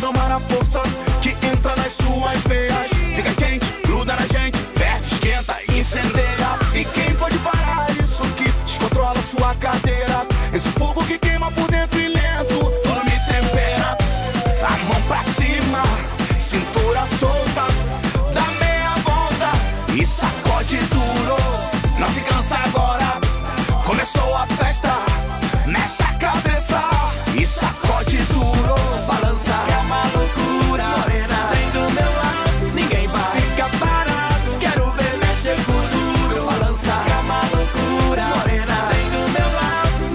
tomar a força que entra nas suas veias. Fica quente, gruda na gente, ferve, esquenta, incendeia. E quem pode parar isso que descontrola sua cadeira? Esse fogo que queima por dentro e lento, tudo me tempera. A mão pra cima, cintura solta, dá meia volta e sacode duro. Não se cansa agora, começou a festa. Mexe a cabeça e sacode duro. Balança, é uma loucura. Morena, vem do meu lado, ninguém vai ficar parado. Quero ver mexer com duro. Balança, é uma loucura. Morena, vem do meu lado,